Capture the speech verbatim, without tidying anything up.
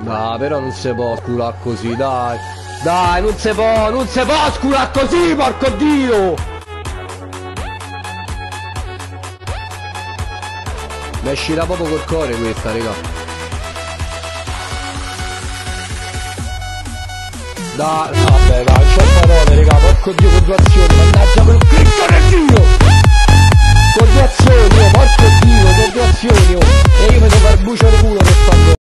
No, però non si può sculare così, dai. Dai, non si può, non si può sculare così, porco Dio! Mi è uscita proprio col cuore questa, raga. Dai, vabbè, dai, c'ho parole, raga, porco Dio, puntuazione, mannaggia quel